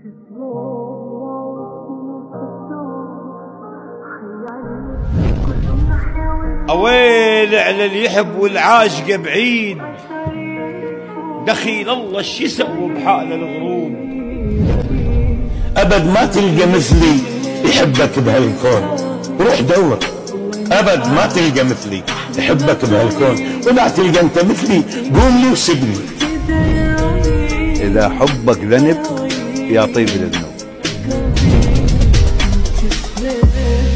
اويل على اللي يحب والعاشقه بعيد، دخيل الله شو يسوي بحال الغروب. ابد ما تلقى مثلي يحبك بهالكون، روح دور. ابد ما تلقى مثلي يحبك بهالكون، ولا تلقى انت مثلي قوم لي وسبني. اذا حبك ذنب يا طيب الذنوب.